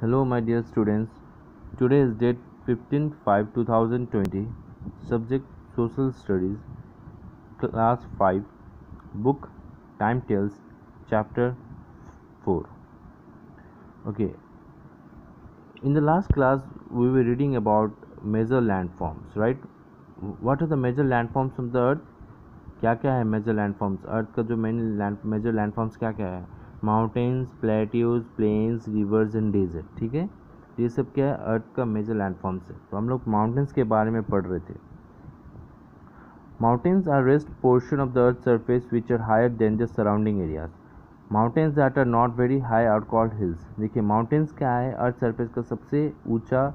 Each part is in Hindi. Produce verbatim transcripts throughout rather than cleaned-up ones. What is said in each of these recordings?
Hello, my dear students. Today is date fifteenth five two thousand twenty. Subject Social Studies, Class five, Book Time Tales, Chapter four. Okay, in the last class, we were reading about major landforms, right? What are the major landforms of the earth? क्या क्या है मेजर लैंडफॉर्म्स? अर्थ का जो मेन लैंड मेजर लैंडफॉर्म्स क्या क्या है? Mountains, plateaus, plains, rivers and desert. ठीक है, ये सब क्या है? अर्थ का मेजर लैंडफॉर्म्स है. तो हम लोग माउंटेन्स के बारे में पढ़ रहे थे. Mountains are rest portion of the earth surface which are higher than the surrounding areas. Mountains that are not very high are called hills. देखिए, माउंटेन्स क्या है? अर्थ सरफेस का सबसे ऊंचा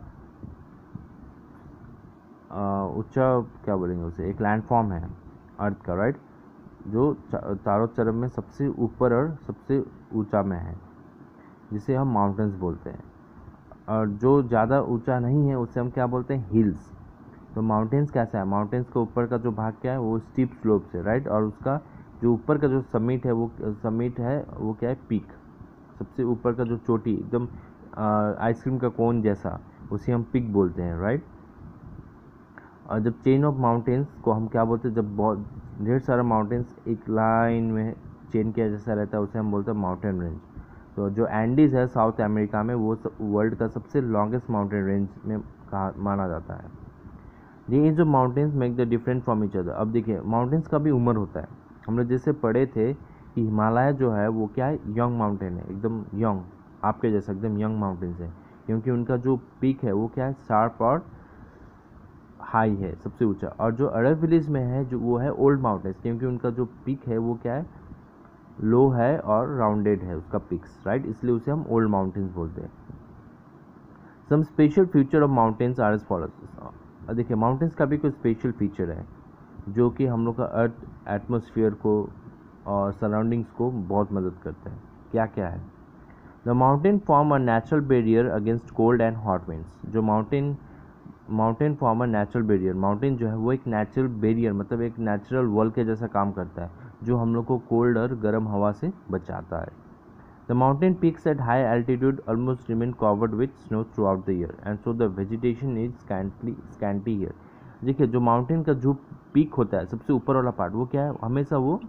ऊंचा क्या बोलेंगे उसे, एक लैंडफॉर्म है अर्थ का, राइट, जो चारों तरफ में सबसे ऊपर और सबसे ऊंचा में है, जिसे हम माउंटेन्स बोलते हैं. और जो ज़्यादा ऊंचा नहीं है उसे हम क्या बोलते हैं? हिल्स. तो माउंटेन्स कैसा है? माउंटेन्स का ऊपर का जो भाग क्या है? वो स्टीप स्लोप्स है, राइट, और उसका जो ऊपर का जो समिट है वो समिट है वो क्या है? पीक. सबसे ऊपर का जो चोटी एकदम आइसक्रीम का कोन जैसा, उसे हम पीक बोलते हैं, राइट. और जब चेन ऑफ माउंटेन्स को हम क्या बोलते हैं? जब बहुत ढेर सारा माउंटेन्स एक लाइन में चेन किया जैसा रहता है उसे हम बोलते हैं माउंटेन रेंज. तो जो एंडीज है साउथ अमेरिका में, वो वर्ल्ड का सबसे लॉन्गेस्ट माउंटेन रेंज में कहा माना जाता है. ये जो mountains make the different from each other. अब देखिए, माउंटेन्स का भी उम्र होता है. हम लोग जैसे पढ़े थे कि हिमालय जो है वो क्या है? यंग माउंटेन है, एकदम यंग, आपके जैसा एकदम यंग माउंटेन्स है, क्योंकि उनका जो पीक है वो क्या है? शार्प और हाई है, सबसे ऊंचा. और जो अरवलीज में है जो वो है ओल्ड माउंटेन्स, क्योंकि उनका जो पीक है वो क्या है? लो है और राउंडेड है उसका पिक्स, राइट, इसलिए उसे हम ओल्ड माउंटेन्स बोलते हैं. Some special feature of mountains are as follows. देखिए, माउंटेन्स का भी कोई स्पेशल फीचर है जो कि हम लोग का अर्थ एटमोसफियर को और सराउंडिंग्स को बहुत मदद करते हैं. क्या क्या है? The mountain form a natural barrier against cold and hot winds. जो mountain mountain form a natural barrier. Mountain जो है वो एक नेचुरल बैरियर, मतलब एक नेचुरल वॉल के जैसा काम करता है, जो हम लोग को कोल्ड और गर्म हवा से बचाता है. The mountain peaks at high altitude almost remain covered with snow throughout the year and so the vegetation is scantly scanty year. देखिए, जो माउंटेन का जो पीक होता है, सबसे ऊपर वाला पार्ट, वो क्या है? हमेशा वो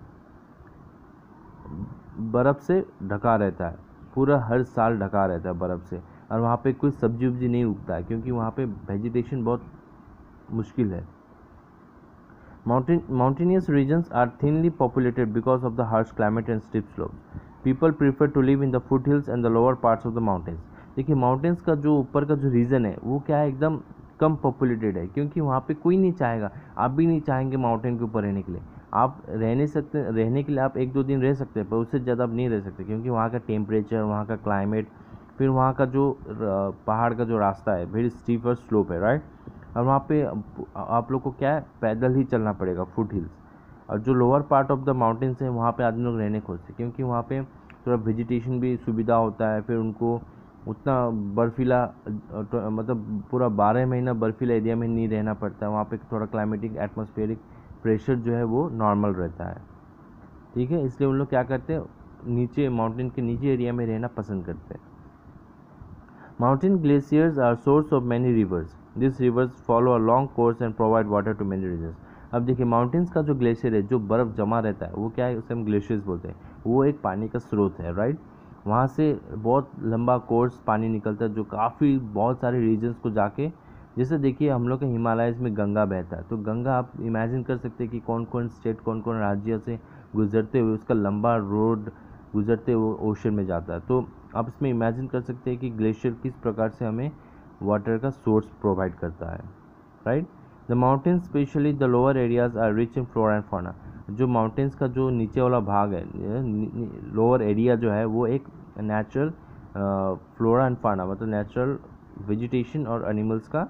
बर्फ़ से ढका रहता है, पूरा हर साल ढका रहता है बर्फ़ से. और वहाँ पे कोई सब्जी उब्जी नहीं उगता है, क्योंकि वहाँ पे वेजिटेशन बहुत मुश्किल है. Mountain mountainous regions are thinly populated because of the harsh climate and steep slopes. People prefer to live in the foot hills and the lower parts of the mountains. देखिए, माउंटेन्स का जो ऊपर का जो रीजन है वो क्या है? एकदम कम पॉपुलेटेड है, क्योंकि वहाँ पे कोई नहीं चाहेगा. आप भी नहीं चाहेंगे माउंटेन के ऊपर रहने के लिए. आप रह नहीं सकते, रहने के लिए आप एक दो दिन रह सकते हैं, पर उससे ज़्यादा आप नहीं रह सकते, क्योंकि वहाँ का टेम्परेचर, वहाँ का क्लाइमेट, फिर वहाँ का जो पहाड़ का जो रास्ता है वेरी स्टीप और स्लोप है, राइट. और वहाँ पे आप लोग को क्या है? पैदल ही चलना पड़ेगा, फुट हिल्स. और जो lower part of the mountains है वहाँ पे आदमी लोग रहने खोजते, क्योंकि वहाँ पे थोड़ा वेजिटेशन भी सुविधा होता है. फिर उनको उतना बर्फीला, मतलब पूरा बारह महीना बर्फीला एरिया में नहीं रहना पड़ता है. वहाँ पे थोड़ा क्लाइमेटिक एटमॉस्फेरिक प्रेशर जो है वो नॉर्मल रहता है, ठीक है. इसलिए उन लोग क्या करते हैं? नीचे माउंटेन के नीचे एरिया में रहना पसंद करते हैं. Mountain glaciers are source of many rivers. This rivers follow a long course and provide water to many regions. अब देखिए, माउंटेन्स का जो ग्लेशियर है, जो बर्फ़ जमा रहता है, वो क्या है? उसे हम ग्लेशियर्स बोलते हैं. वो एक पानी का स्रोत है, राइट. वहाँ से बहुत लंबा कोर्स पानी निकलता है, जो काफ़ी बहुत सारे रीजन्स को जाके, जैसे देखिए हम लोग के हिमालयस में गंगा बहता है, तो गंगा आप इमेजिन कर सकते हैं कि कौन कौन स्टेट, कौन कौन राज्य से गुजरते हुए उसका लंबा रोड गुजरते हुए ओशन में जाता है. तो आप इसमें इमेजिन कर सकते हैं कि ग्लेशियर किस प्रकार से हमें वाटर का सोर्स प्रोवाइड करता है, right. The mountains specially the lower areas are rich in flora and fauna. जो माउंटेन्स का जो नीचे वाला भाग है, लोअर एरिया जो है, वो एक नेचुरल फ्लोरा एंड फाना, मतलब नेचुरल वेजिटेशन और एनिमल्स का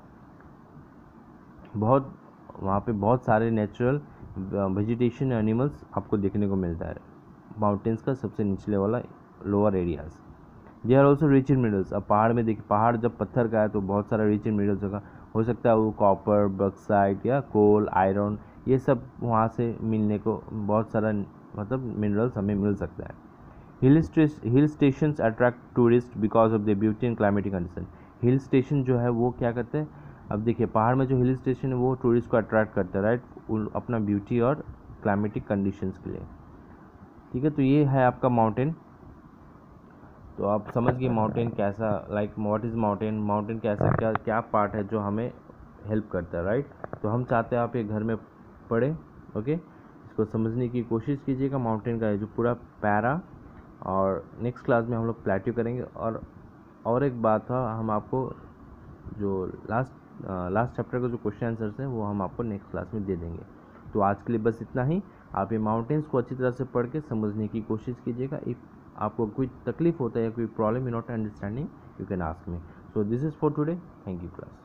बहुत, वहाँ पे बहुत सारे नेचुरल वेजिटेशन एनिमल्स आपको देखने को मिलता है माउंटेन्स का सबसे निचले वाला lower areas. They are also rich in minerals. अब पहाड़ में देखिए, पहाड़ जब पत्थर का है तो बहुत सारा रिच इन मिनरल्स होगा. हो सकता है वो कॉपर, बक्साइट या कोल, आयरन, ये सब वहाँ से मिलने को बहुत सारा मतलब मिनरल्स हमें मिल सकता है. Hill hill stations attract tourist because of the beauty and climatic condition. Hill station जो है वो क्या करते हैं, अब देखिए पहाड़ में जो हिल स्टेशन है वो टूरिस्ट को अट्रैक्ट करते हैं, राइट, अपना ब्यूटी और क्लाइमेटिक कंडीशंस के लिए। ठीक है, तो ये है आपका माउंटेन। तो आप समझ गए माउंटेन कैसा, like what is mountain, mountain कैसा, क्या क्या पार्ट है जो हमें हेल्प करता है, राइट। तो हम चाहते हैं आप ये घर में पढ़ें, ओके, इसको समझने की कोशिश कीजिएगा माउंटेन का जो पूरा पैरा। और नेक्स्ट क्लास में हम लोग प्लेट्यू करेंगे। और और एक बात था, हम आपको जो लास्ट लास्ट चैप्टर का जो क्वेश्चन आंसर्स हैं वो हम आपको नेक्स्ट क्लास में दे देंगे। तो आज के लिए बस इतना ही। आप ये माउंटेन्स को अच्छी तरह से पढ़ के समझने की कोशिश कीजिएगा। इफ़ आपको कोई तकलीफ होता है या कोई problem in not understanding, you can ask me. So this is for today, thank you class.